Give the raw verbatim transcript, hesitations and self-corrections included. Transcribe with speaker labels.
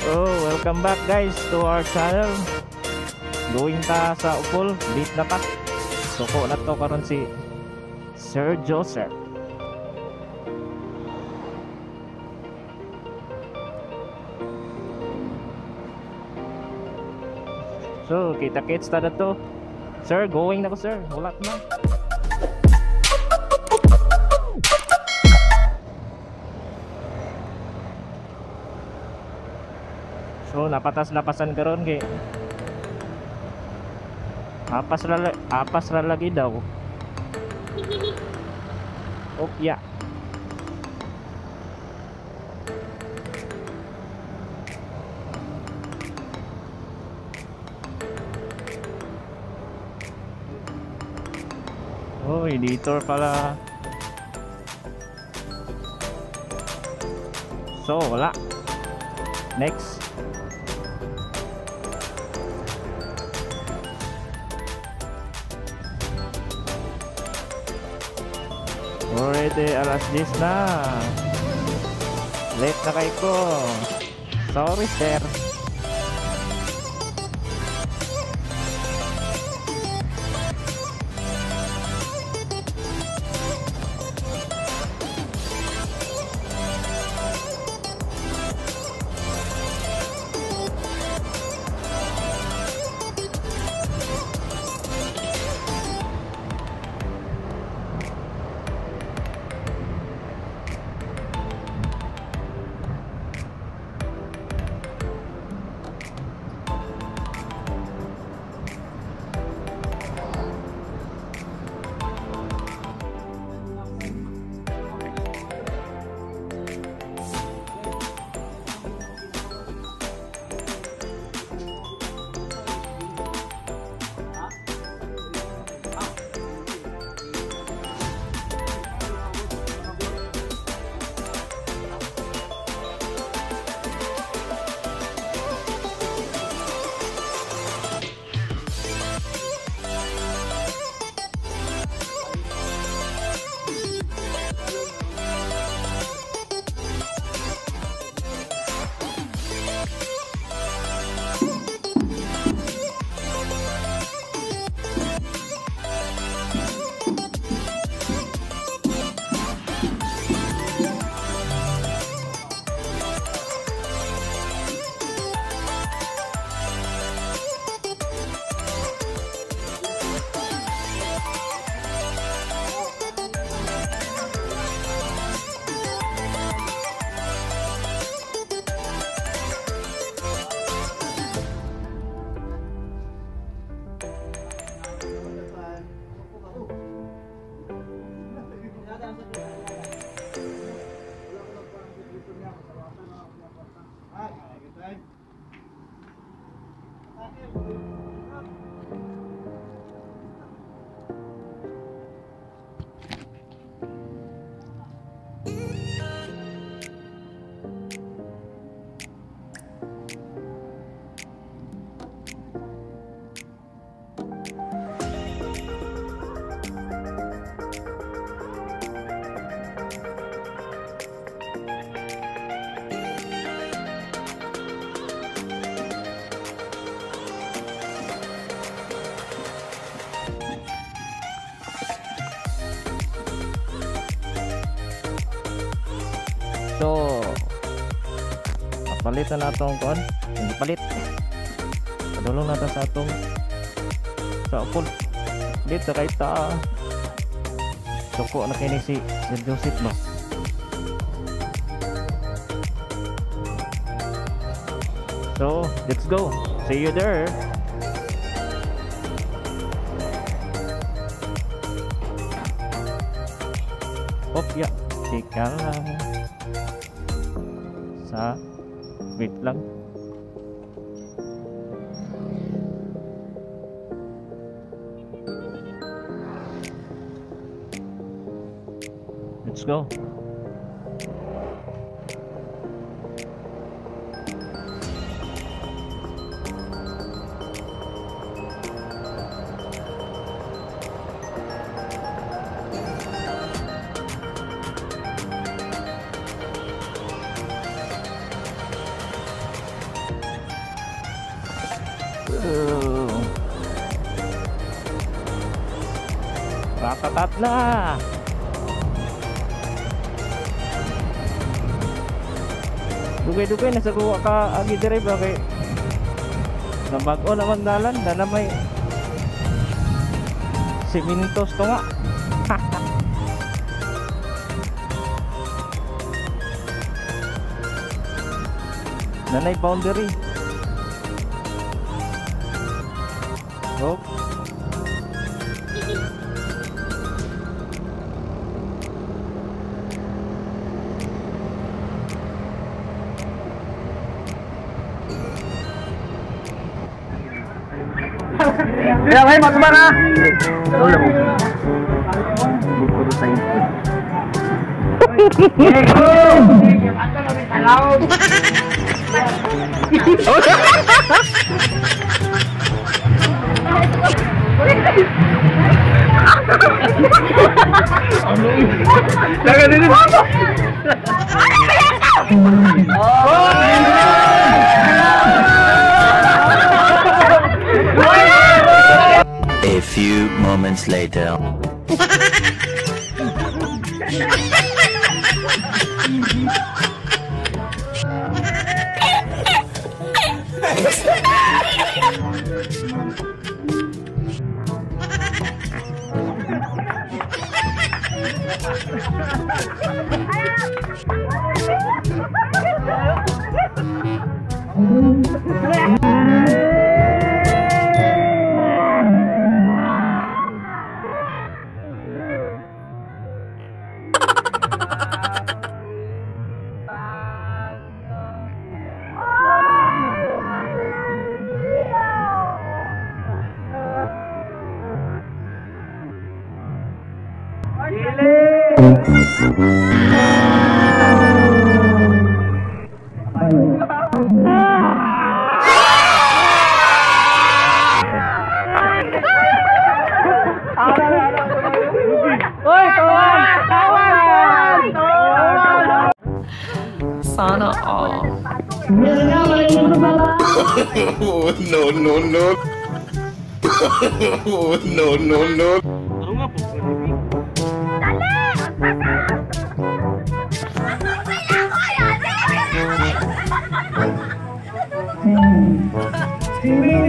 Speaker 1: Oh, welcome back guys to our channel. Going ta sa Upol, late na ta. Suko na to karon si Sir Joseph. So, kita-kits ta na to. Sir, going na ko sir. Wala na. So napatas-lapasan karon kay apas ra apas ra lagi daw. Opya. Oh, editor pala. So wala. Next. Already alas diyes na. Late na kayo ko. Sorry sir. So palit na natong kon, hindi palit. Padulong natin sa atong sa Upol. Dito kay ta. Suko na kini si Sir Joseph no. So let's go. See you there. Opya. Teka lang. Sa wait lang. Let's go. Uh, ratatat na. Dugay-dugay na sa kuha ka agi dire ba kay nabago naman dalan na may simintos to nga. Nanay boundary. Oh.
Speaker 2: Ya, baik, Mas Bang. Boleh, Bu. Buku saya. Jangan ini.
Speaker 3: A few moments later.
Speaker 4: Sana all.
Speaker 3: Oh, no, no, no. Oh, no, no, no.
Speaker 4: Hmm.